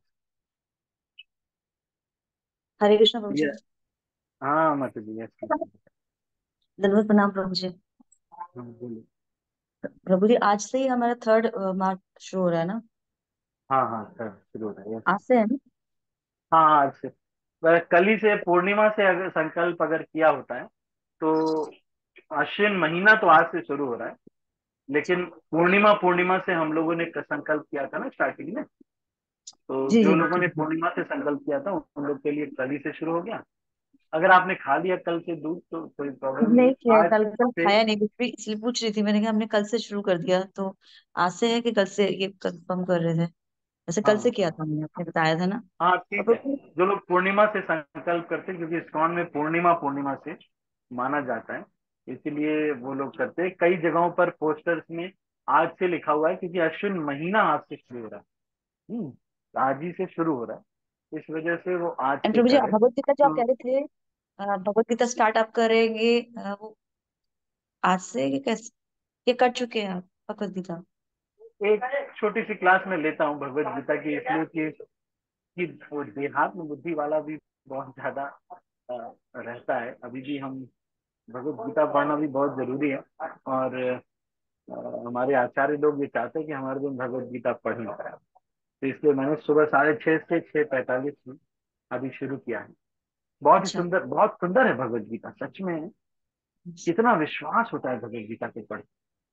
हरे कृष्ण प्रभु ये। जी। हाँ मत जी, yes, दंडवत प्रणाम प्रभु जी। हाँ बोलिए। प्रभु जी आज से ही हमारा 3rd मार्च शुरू हो रहा है ना? हाँ हाँ सर, शुरू हो रहा है, yes। आज से है ना? हाँ हाँ, आज से, कल ही से पूर्णिमा से अगर संकल्प अगर किया होता है तो अश्विन महीना तो आज से शुरू हो रहा है, लेकिन पूर्णिमा पूर्णिमा से हम लोगों ने संकल्प किया था ना स्टार्टिंग में। तो जी जो जी लोगों जी। ने पूर्णिमा से संकल्प किया था उन लोग के लिए कल ही से शुरू हो गया। अगर आपने खा लिया कल से दूध तो कोई प्रॉब्लम नहीं नहीं है, किया, आज कल से। खाया नहीं कुछ भी, इसलिए पूछ रही थी। मैंने कहा हमने कल से शुरू कर दिया, तो आज से है कि कल से ये कंफर्म कर रहे थे? वैसे कल से हाँ किया था हमने, आपने बताया था ना। हाँ और ठीक है। प्रभु जो लोग पूर्णिमा से संकल्प करते हैं, क्योंकि इस्कॉन में पूर्णिमा पूर्णिमा से माना जाता है, इसलिए वो लोग करते हैं। कई जगहों पर पोस्टर्स में आज से लिखा हुआ है, क्योंकि अश्विन महीना आज से शुरू हो रहा है। आज ही से शुरू हो रहा है, इस वजह से वो आज एंड से प्रभु जी कर रहे हैं। भगवत गीता जो आप तो कह रहे थे, भगवत गीता स्टार्ट आप करेंगे, वो आज से कि कैसे, ये कर चुके हैं आप भगवत गीता? एक छोटी सी क्लास में लेता हूँ भगवत गीता की, इसलिए कि वो देहात में बुद्धि वाला भी बहुत ज्यादा रहता है। अभी भी हम भगवत गीता पढ़ना भी बहुत जरूरी है, और हमारे आचार्य लोग ये चाहते हैं कि हमारे दिन भगवत गीता पढ़ें। तो इसलिए मैंने सुबह 6:30 से 6:45 में अभी शुरू किया है। बहुत ही अच्छा। सुंदर, बहुत सुंदर है भगवत गीता, सच में। कितना विश्वास होता है भगवत गीता के पढ़।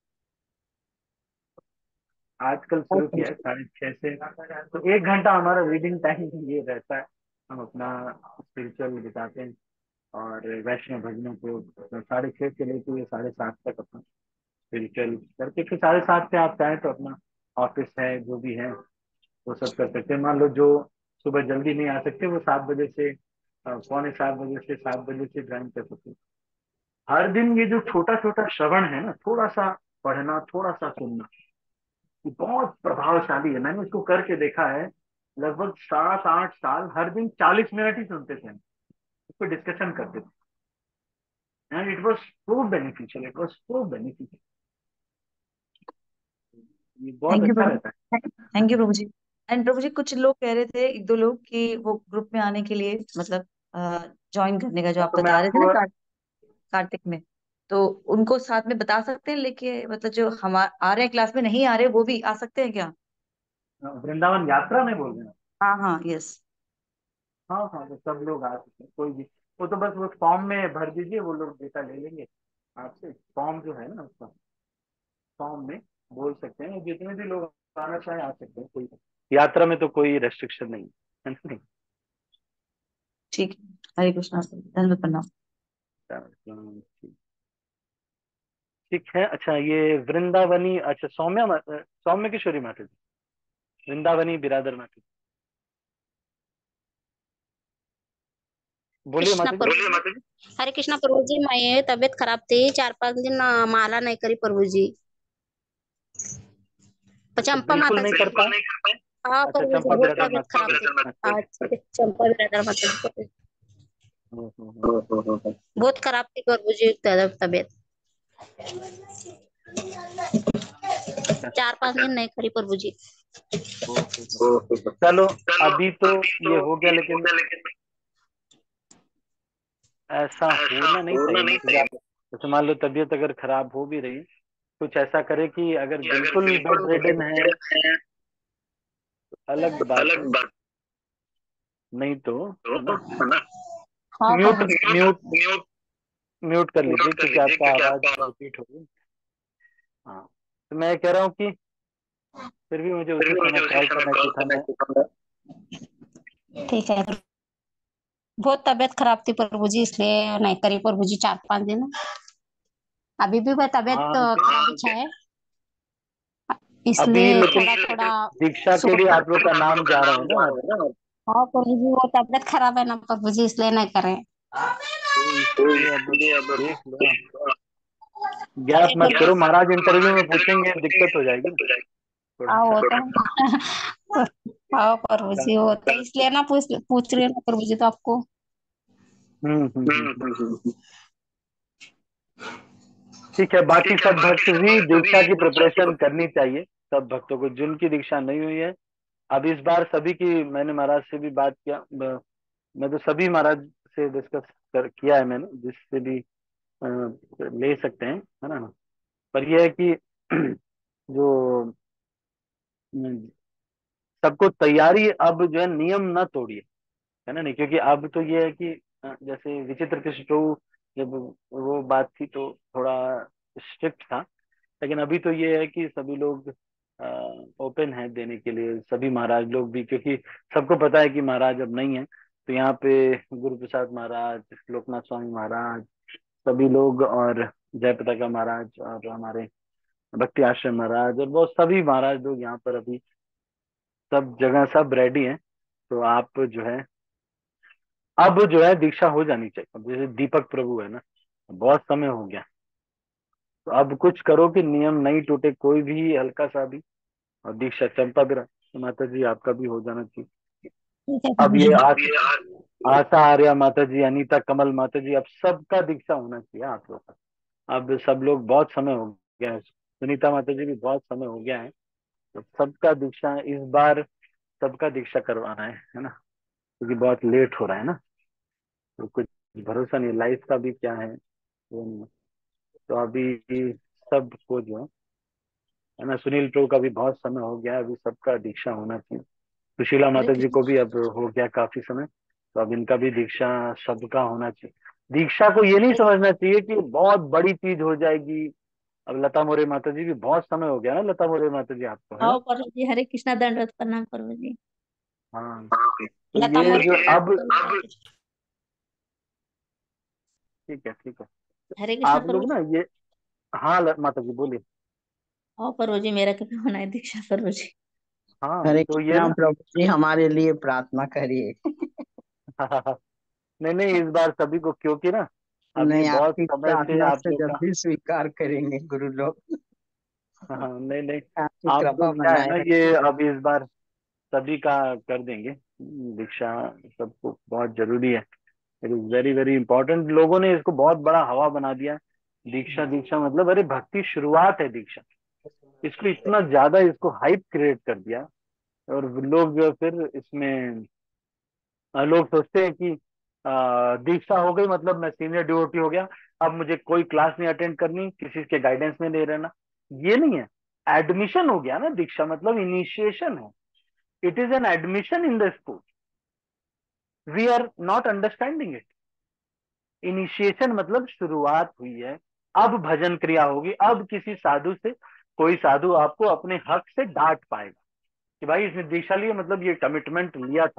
आजकल शुरू किया है 6:30 से, तो 1 घंटा हमारा रीडिंग टाइम ये रहता है। हम अपना स्पिरिचुअल बिताते हैं, और वैष्णव भजनों को 6:30 से लेकर ये 7:30 तक अपना स्पिरिचुअल करके, फिर 7:30 से आप चाहें तो अपना ऑफिस है जो भी है वो सब कर सकते हैं। मान लो जो सुबह जल्दी नहीं आ सकते, वो 7 बजे से, पौने 7 बजे से 7 बजे से ज्वाइन कर सकते हैं। हर दिन ये जो छोटा छोटा श्रवण है ना, थोड़ा सा पढ़ना, थोड़ा सा सुनना, ये बहुत प्रभावशाली है। मैंने इसको करके देखा है, लगभग 7-8 साल हर दिन 40 मिनट ही सुनते थे, इस पर डिस्कशन करते थे, and it was so beneficial, it was so beneficial. ये बहुत थैंक यू अच्छा प्रभु रहता है। जी, थैंक यू प्रभु जी। एंड प्रभु जी कुछ लोग कह रहे थे, एक दो लोग, कि वो ग्रुप में आने के लिए, मतलब ज्वाइन करने का, जो आप तो मैं बता रहे थे ना आपको, कार्तिक में, तो उनको साथ में बता सकते हैं लेके, मतलब जो हम आ रहे हैं क्लास में, नहीं आ रहे वो भी आ सकते हैं क्या? वृंदावन यात्रा में बोल रहे हैं। हाँ हाँ, यस। हाँ हाँ, तो सब लोग आ सकते हैं, कोई भी। वो तो बस वो फॉर्म में भर दीजिए, वो लोग डेटा ले लेंगे आपसे। फॉर्म जो है ना, उसका फॉर्म में बोल सकते हैं, जितने भी लोग आना चाहे आ सकते हैं, कोई यात्रा में तो कोई रेस्ट्रिक्शन नहीं है। ठीक है। हरे कृष्णा दंडवत प्रणाम। ठीक है। अच्छा, ये वृंदावनी, अच्छा सौम्य किशोरी माता जी, वृंदावनी बिरादर माता जी, बोलिए कृष्णा माता जी। प्रभु जी। हरे कृष्णा प्रभु जी, मैं तबीयत खराब थी 4-5 दिन, माला नहीं करी प्रभु जी। अच्छा, चंपा बिल्कुल माता नहीं जी। कर पाए। हाँ अच्छा, प्रभु जी, चंपा बहुत बिरादर तबीयत माता खराब जी। थी। अच्छा। अच्छा, चंपा बिरादर माता जी को। हम्म, हम्म, बहुत खराब थी प्रभु जी तबीयत। अच्छा। 4-5 दिन नहीं करी प्रभु जी। चलो, अभी तो ये हो गया, लेकिन ऐसा होना नहीं चाहिए ना कि आप, जैसे मान लो तबीयत अगर खराब हो भी रही है, कुछ ऐसा करे कि अगर बिल्कुल बेड रिडन है तो अलग बात है, नहीं तो, है ना, हाँ म्यूट प्रभु जी। म्यूट म्यूट कर लीजिए क्योंकि आपका आवाज रिपीट होगी। हाँ, तो मैं कह रहा हूँ कि फिर भी मुझे उसी समय कॉल करना चाहिए था। मैं ठीक है। बहुत तबीयत खराब थी प्रभु जी, इसलिए नहीं करी प्रभु जी 4-5 दिन। अभी भी वह तबीयत हाँ, खराब अच्छा है, अभी इसलिए लेकिन थोड़ा थोड़ा दीक्षा के लिए आप लोग का नाम जा रहा है ना माता जी, हाँ प्रभु जी, वो तबीयत खराब है ना प्रभु जी, इसलिए नहीं करें। तो इसलिए अब देख लो, गैप मत करो, महाराज इंटरव्यू में पूछेंगे, दिक्कत हो जाएगी ना थोड़ा हाँ सा। वो तो हाँ प्रभु जी, वो तो इसलिए ना पूछ पूछ रही हूँ ना प्रभु जी, तो आपको। हम्म। ठीक है, बाकी सब भक्त भी दीक्षा की प्रिपरेशन करनी चाहिए, सब भक्तों को जिनकी दीक्षा नहीं हुई है। अब इस बार सभी की, मैंने महाराज से भी बात किया, मैं तो सभी महाराज से डिस्कस किया है मैंने, जिससे भी ले सकते हैं, है ना। पर यह है कि जो सबको तैयारी, अब जो है नियम ना तोड़िए, है ना, नहीं, क्योंकि अब तो ये है कि जैसे विचित्र कृष्ण प्रभु जब वो बात थी तो थोड़ा स्ट्रिक्ट था, लेकिन अभी तो ये है कि सभी लोग ओपन है देने के लिए, सभी महाराज लोग भी, क्योंकि सबको पता है कि महाराज अब नहीं है, तो यहाँ पे गुरु प्रसाद महाराज, लोकनाथ स्वामी महाराज, सभी लोग, और जय पताका महाराज, और हमारे भक्ति आश्रम महाराज, और वो सभी महाराज लोग यहाँ पर अभी सब जगह सब रेडी हैं। तो आप जो है, अब जो है दीक्षा हो जानी चाहिए। अब जैसे दीपक प्रभु है ना, बहुत समय हो गया, तो अब कुछ करो कि नियम नहीं टूटे कोई भी हल्का सा भी, और दीक्षा चंपा बिरा, तो माता जी आपका भी हो जाना चाहिए। ठीक है अब प्रभु ये जी। आशा आर्या माता जी, अनीता कमल माता जी, अब सबका दीक्षा होना चाहिए आप लोग का। अब सब लोग, बहुत समय हो गया है, सुनीता माता जी भी बहुत समय हो गया है, तो सबका दीक्षा इस बार, सबका दीक्षा करवाना है ना, क्योंकि बहुत लेट हो रहा है ना, तो कुछ भरोसा नहीं, लाइफ का भी क्या है वो नहीं है। तो अभी सबको जो है ना, सुनील प्रो का भी बहुत समय हो गया है, अभी सबका दीक्षा होना चाहिए। सुशीला हरे माता जी कृष्ण। को भी अब हो गया काफी समय, तो अब इनका भी दीक्षा सबका होना चाहिए। दीक्षा को ये नहीं समझना चाहिए कि बहुत बड़ी चीज हो जाएगी। अब लता मोरे माता जी भी, बहुत समय हो गया ना लता मोरे माता जी आपको, है आओ ना। प्रभु जी, हरे कृष्णा दंडवत प्रणाम प्रभु जी। हाँ, तो लता ये मोरे जो अब, अब ठीक है, हरे कृष्णा आप प्रभु लोग जी। ना ये, हाँ माता जी बोलिए। आओ प्रभु जी, मेरा कभी होना है दीक्षा प्रभु जी। हाँ, हरे तो ये कृष्णा ना प्रभु जी, हमारे लिए प्रार्थना करिए। नहीं नहीं, इस बार सभी को, क्योंकि ना अब ये नहीं, बहुत आपकी समय से प्रार्थना आप से लोग जब का, भी स्वीकार करेंगे गुरु लोग। हाँ नहीं नहीं, आपकी आप कृपा लोग क्या है बनाए ना, रखें। ये अब इस बार सभी का कर देंगे दीक्षा, सबको बहुत जरूरी है। It is very very important. लोगों ने इसको बहुत बड़ा हवा बना दिया, दीक्षा दीक्षा मतलब, अरे भक्ति शुरुआत है दीक्षा, इसको इतना ज्यादा इसको हाइप क्रिएट कर दिया। और लोग जो फिर इसमें, लोग सोचते हैं कि दीक्षा हो गई मतलब मैं सीनियर डिवोटी हो गया, अब मुझे कोई क्लास नहीं अटेंड करनी, किसी के गाइडेंस में नहीं रहना। ये नहीं है, एडमिशन हो गया ना, दीक्षा मतलब इनिशिएशन है। It is an admission in the school, we are not understanding it. Initiation मतलब शुरुआत हुई है, अब भजन क्रिया होगी, अब किसी साधु से, कोई साधु आपको अपने हक से डांट पाएगा कि भाई इसने दीक्षा ली मतलब ये कमिटमेंट लिया था,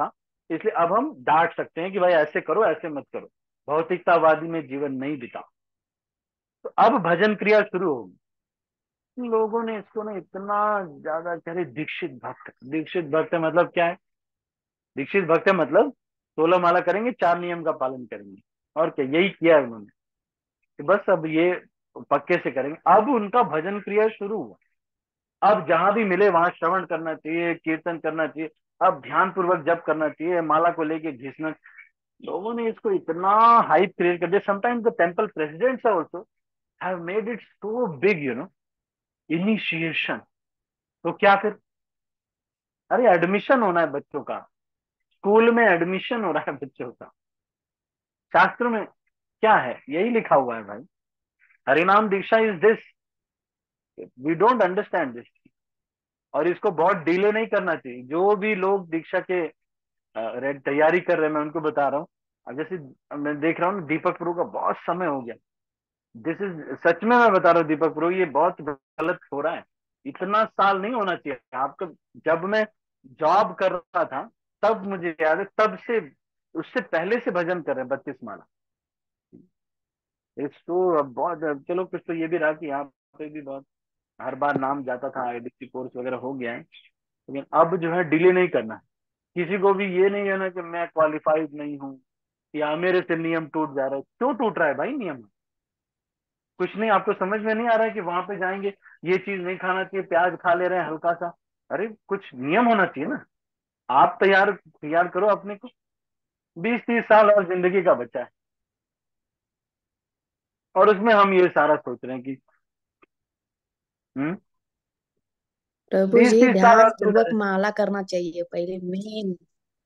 इसलिए अब हम डांट सकते हैं कि भाई ऐसे करो, ऐसे मत करो, भौतिकतावादी में जीवन नहीं बिताओ। तो अब भजन क्रिया शुरू होगी। लोगों ने इसको ना इतना ज्यादा कह रहे दीक्षित भक्त, दीक्षित भक्त मतलब क्या है? दीक्षित भक्त मतलब 16 माला करेंगे, 4 नियम का पालन करेंगे, और क्या, यही किया है उन्होंने कि बस अब ये पक्के से करेंगे। अब उनका भजन क्रिया शुरू हुआ। अब जहां भी मिले वहां श्रवण करना चाहिए, कीर्तन करना चाहिए, अब ध्यान पूर्वक जप करना चाहिए, माला को लेके घिसना। लोगों ने इसको इतना हाइप क्रिएट कर दिया। Sometimes the temple presidents also have made it so big, initiation. तो क्या फिर? अरे एडमिशन होना है बच्चों का, स्कूल में एडमिशन हो रहा है बच्चों का। शास्त्र में क्या है? यही लिखा हुआ है भाई, हरिनाम दीक्षा is this. We don't understand this. और इसको बहुत डिले नहीं करना चाहिए। जो भी लोग दीक्षा के तैयारी कर रहे हैं, मैं उनको बता रहा हूँ। अब जैसे मैं देख रहा हूँ दीपक प्रो का बहुत समय हो गया। दिस इज सच में मैं बता रहा हूँ दीपक प्रो, ये बहुत गलत हो रहा है। इतना साल नहीं होना चाहिए आपका। जब मैं जॉब कर रहा था तब मुझे याद है, तब से उससे पहले से भजन कर रहे हैं 32 माला। इस तो अब बहुत, चलो कुछ तो ये भी रहा कि यहाँ पे भी बहुत हर बार नाम जाता था, आईडीसी कोर्स वगैरह हो गया है। लेकिन अब जो है डिले नहीं करना है। किसी को भी ये नहीं है ना कि मैं क्वालिफाइड नहीं हूँ या मेरे से नियम टूट जा रहा है। क्यों टूट रहा है भाई नियम? कुछ नहीं, आपको समझ में नहीं आ रहा है कि वहां पे जाएंगे ये चीज नहीं खाना चाहिए, प्याज खा ले रहे हैं हल्का सा। अरे कुछ नियम होना चाहिए ना। आप तैयार तैयार करो अपने को। 20-30 साल और जिंदगी का बच्चा है, और उसमें हम ये सारा सोच रहे हैं कि हम्म प्रभु बीस जी तीस साल ध्यान और पूर्वक जिंदगी। माला करना चाहिए पहले मेन।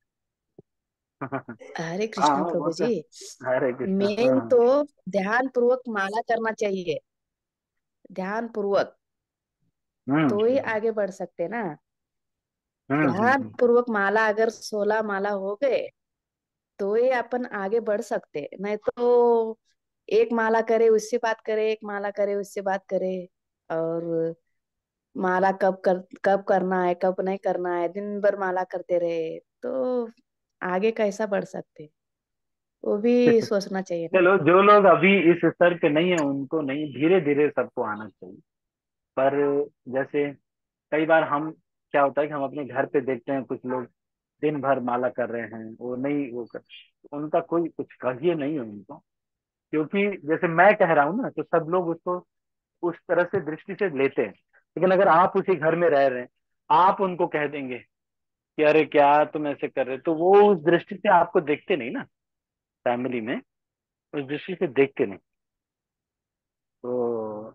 हरे कृष्णा हाँ वो प्रभु तो, जी। हरे कृष्णा, मेन हाँ। तो ध्यान पूर्वक माला करना चाहिए, ध्यान पूर्वक, हम्म तो ही हम्म आगे बढ़ सकते ना। हम्म हम्म ध्यान हम्म। पूर्वक माला अगर 16 माला हो गए तो ही अपन आगे बढ़ सकते, नहीं तो एक माला करे उससे बात करे, एक माला करे उससे बात करे, और माला कब करना है कब नहीं करना है, दिन भर माला करते रहे तो आगे कैसा बढ़ सकते, वो भी सोचना चाहिए ना। चलो, जो लोग अभी इस स्तर पे नहीं है उनको नहीं, धीरे धीरे सबको आना चाहिए। पर जैसे कई बार हम, क्या होता है कि हम अपने घर पे देखते हैं कुछ लोग दिन भर माला कर रहे हैं, वो नहीं वो कर, उनका कोई कुछ कहिए नहीं है उनको। क्योंकि जैसे मैं कह रहा हूँ ना, तो सब लोग उसको उस तरह से दृष्टि से लेते हैं। लेकिन अगर आप उसी घर में रह रहे हैं, आप उनको कह देंगे कि अरे क्या तुम ऐसे कर रहे हो, तो वो उस दृष्टि से आपको देखते नहीं ना। फैमिली में उस दृष्टि से देखते नहीं। तो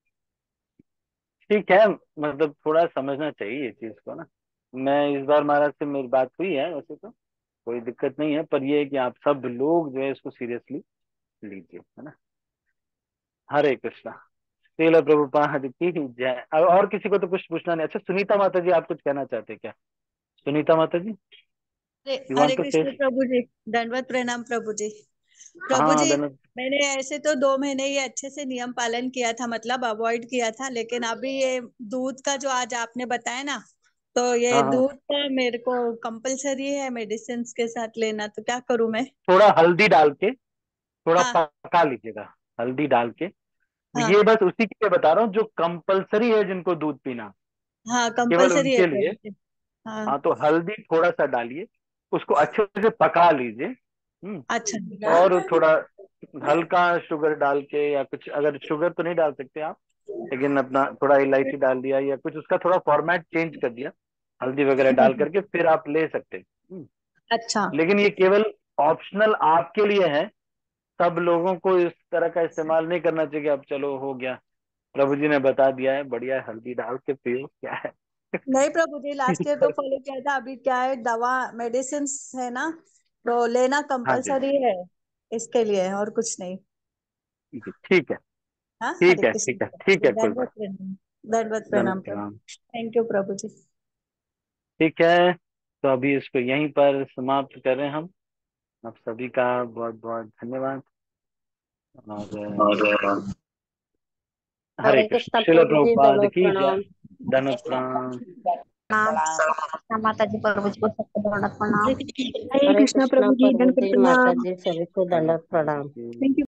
ठीक है, मतलब थोड़ा समझना चाहिए इस चीज को ना। मैं इस बार महाराज से मेरी बात हुई है वैसे तो, कोई दिक्कत नहीं है, पर ये है कि आप सब लोग जो है इसको सीरियसली लीजिए, है ना। हरे कृष्णा। श्रील प्रभुपाद की जय। और किसी को तो कुछ पूछना नहीं? अच्छा, सुनीता माता जी आप कुछ कहना चाहते हैं क्या? सुनीता माता जी, हरे यू हरे वांट टू से? कृष्ण प्रभु जी। दंडवत प्रणाम प्रभु जी। प्रभु हाँ जी, धन्यवाद। मैंने ऐसे तो 2 महीने ये अच्छे से नियम पालन किया था, मतलब अवॉइड किया था, लेकिन अभी ये दूध का जो आज आपने बताया ना, तो ये हाँ हाँ, दूध का मेरे को कंपलसरी है मेडिसिन के साथ लेना, तो क्या करूं मैं? थोड़ा हल्दी डाल के थोड़ा हाँ पका लीजिएगा, हल्दी डाल के। हाँ ये बस उसी के लिए बता रहा हूँ जो कंपलसरी है जिनको दूध पीना, हाँ, केवल कंपलसरी है उनके लिए। प्रभु जी। हाँ। हाँ, तो हल्दी थोड़ा सा डालिए, उसको अच्छे से पका लीजिए। अच्छा। और थोड़ा हल्का शुगर डाल के, या कुछ, अगर शुगर तो नहीं डाल सकते आप, लेकिन अपना थोड़ा इलायची डाल दिया या कुछ, उसका थोड़ा फॉर्मेट चेंज कर दिया, हल्दी वगैरह डाल करके फिर आप ले सकते हैं। अच्छा। लेकिन ये केवल ऑप्शनल आपके लिए है। सब लोगों को इस तरह का इस्तेमाल नहीं करना चाहिए कि अब चलो हो गया, प्रभु जी ने बता दिया है, बढ़िया है, हल्दी डाल के पियो, क्या है। नहीं प्रभु जी, लास्ट ईयर तो फॉलो किया था, अभी क्या है, दवा मेडिसिन है ना, तो लेना हाँ जी, कंपलसरी है इसके लिए, और कुछ नहीं। ठीक है, हाँ, ठीक हरे है, कृष्ण ठीक है, प्रभु ठीक जी, है, कोई दंडवत बात। प्रणाम। दंडवत धन्यवाद प्रणाम प्रभु। प्रणाम। थैंक यू प्रभु जी। ठीक है, तो अभी इसको यहीं पर समाप्त करें हम। आप सभी का बहुत बहुत धन्यवाद। और और हरे हरे कृष्ण। कृष्ण श्रील प्रभु जी, प्रभुपाद दंडवत की जय। प्रणाम। धन्यवाद प्रणाम। प्रणाम माता जी, प्रभु जी को सबको दंडवत प्रणाम। हरे कृष्णा प्रभु जी, दंडवत माता प्रणाम। जी, सभी को दंडवत प्रणाम। Thank you.